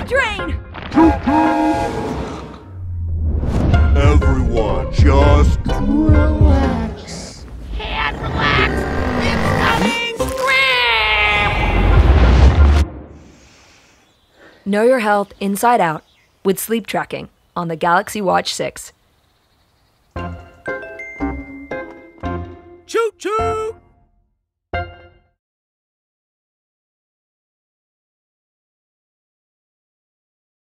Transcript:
the drain! Everyone, just relax. Can't relax! It's coming! Scram! Know your health inside out with sleep tracking on the Galaxy Watch 6.